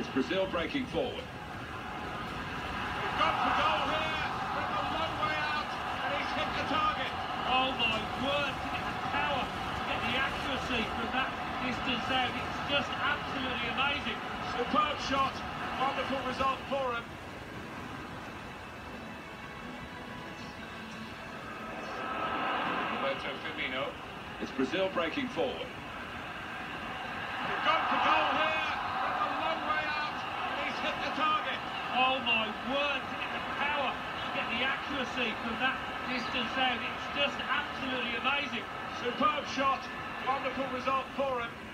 Brazil breaking forward. He's gone for goal here, from a long way out, and he's hit the target. Oh my word, to get the power, to get the accuracy from that distance out, it's just absolutely amazing. Superb shot, wonderful result for him. It's Brazil breaking forward. He's gone for goal here, from a long way out, and he's hit the target. Oh my word, to get the power, to get the accuracy from that distance out, it's just absolutely amazing. Superb shot, wonderful result for him.